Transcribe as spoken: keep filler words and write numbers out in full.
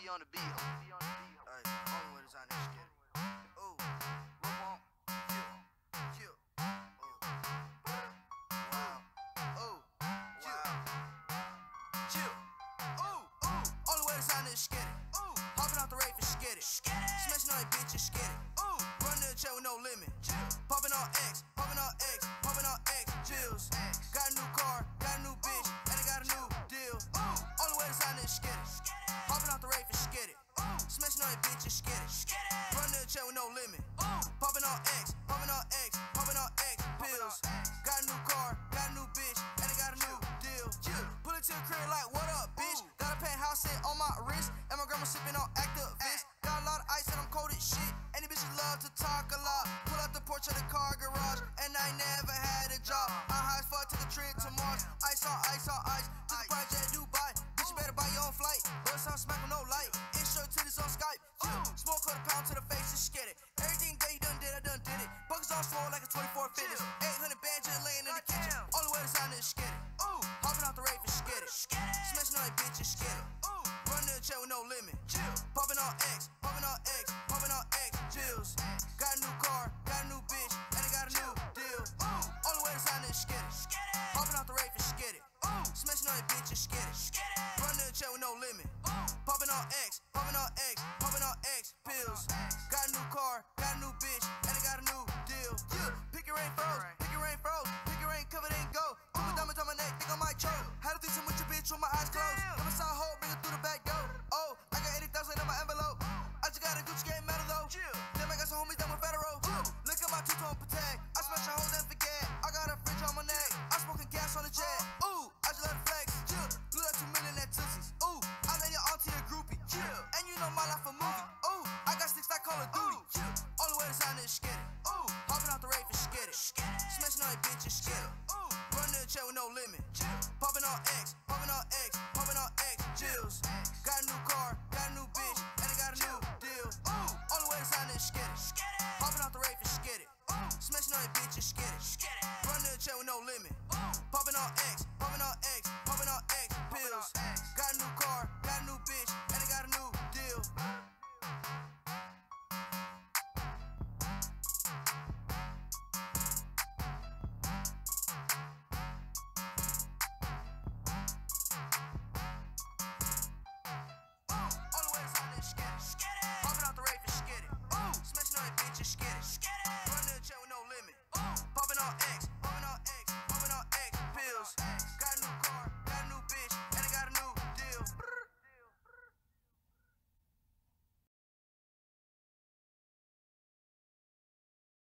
be on the beat, ho. Be on the beat, ho. Alright, only way to sign this shit. Ooh, rope on, yeah, yeah. Ooh, wow, ooh, wow, chill. Ooh, ooh, only way to sign this shit. Ooh, hopping off the rave for skid it. Smashing on that bitch and skid it. Ooh, run to the chair with no limit. Popping on X, popping on X, popping on X, chills. Got a new car, got a new bitch, and I got a new deal. Ooh, only way to sign this skid it. Hopping off the rave and skid it. Smashing on that bitch and skid it. Run to the chair with no limit. Popping on X, popping on X, popping on X, pills. Got a new car, got a new bitch, and I got a new deal. Pull it to the crib like, what up, bitch? Got a penthouse set on my wrist, and my grandma sipping on Activist. Got a lot of ice and I'm cold as shit, and these bitches love to talk a lot. Pull out the porch of the car garage, and I never had a job. I'm high as fuck, took a trip to Mars. Ice on ice on ice, took a project Dubai. Bitch, you better buy your own flight. Bust on smack with no light. Intro titties on Skype. Yeah. Smoke quarter pound to the face and skid it. Everything that he done did, I done did it. Buckets on swole like a twenty-four fitness. eight hundred bands just laying in the kitchen. Only way to sign is skid it. Ooh, hopping off the rave and skid it. Smashing on that bitch and skid it. Ooh, running to the chair with no limit. Popping on X, popping on X, popping on X, chills. Got a new car, got a new bitch, and I got a new deal. Ooh, only way to sign is skid it. Hopping off the rave and skid it. Ooh, smashing on that bitch and skid it. Running to the chair with no limit. Popping on X, popping on X, popping on X, pills. Got a new car, got a new bitch, and I got a new deal. Yeah, pick your rain froze, pick your rain froze, pick your rain covered in gold. Put my diamonds on my neck, think I might choke. Had to do some with your bitch with my eyes closed. I'm a side hole, bring it through the back door. Oh, I got eighty thousand in my envelope. I just got a Gucci game metal though. Then I got some homies down with federal. Look at my two-tone Patek. I smash a hole then forget. I got a fridge on my neck. I smoking gas on the jet. Ooh, I just let it flex. Blew that two million at Tootsies. Ooh, I let your auntie a groupie. And you know my life a movie. Ooh, I got sticks like Call of Duty. Only way to sign is skid it. Ooh, hopping off the rave and skid it. Smashing on that bitch and skid it. Ooh, running to the chair with no limit. Popping on X, popping on X, popping on X, chills. Got a new car, got a new bitch, and I got a new deal. Ooh, only way to sign is skid it. Hopping off the rave and skid it. Smashing on that bitch and skid it. Running to the chair with no limit. Popping on X, popping on X, popping on X, pills. Got a new car, got a new bitch, and I got a new deal. Only way to sign is skid it. Popping off the rave and skid it. Smashing on that bitch and skid it.